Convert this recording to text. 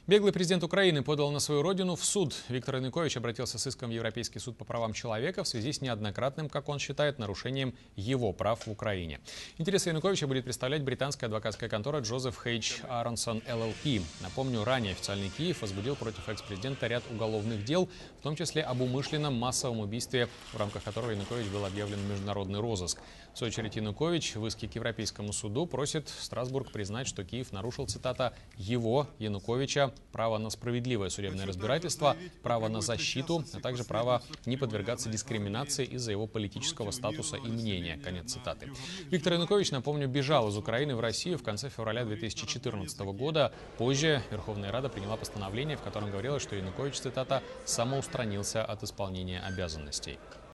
Беглый президент Украины подал на свою родину в суд. Виктор Янукович обратился с иском в Европейский суд по правам человека в связи с неоднократным, как он считает, нарушением его прав в Украине. Интересы Януковича будет представлять британская адвокатская контора Джозеф Хейдж Аронсон ЛЛП. Напомню, ранее официальный Киев возбудил против экс-президента ряд уголовных дел, в том числе об умышленном массовом убийстве, в рамках которого Янукович был объявлен в международный розыск. В свою очередь Янукович в иске к Европейскому суду просит Страсбург признать, что Киев нарушил, цитата, его, Януковича, право на справедливое судебное разбирательство, право на защиту, а также право не подвергаться дискриминации из-за его политического статуса и мнения. Конец цитаты. Виктор Янукович, напомню, бежал из Украины в Россию в конце февраля 2014 года. Позже Верховная Рада приняла постановление, в котором говорилось, что Янукович, цитата, самоустранился от исполнения обязанностей.